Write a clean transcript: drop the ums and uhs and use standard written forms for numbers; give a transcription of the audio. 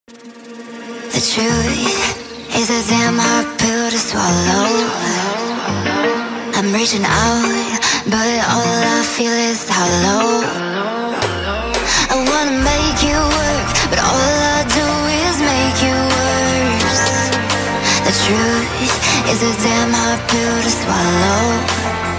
The truth is a damn hard pill to swallow. I'm reaching out, but all I feel is hollow. I wanna make you work, but all I do is make you worse. The truth is a damn hard pill to swallow.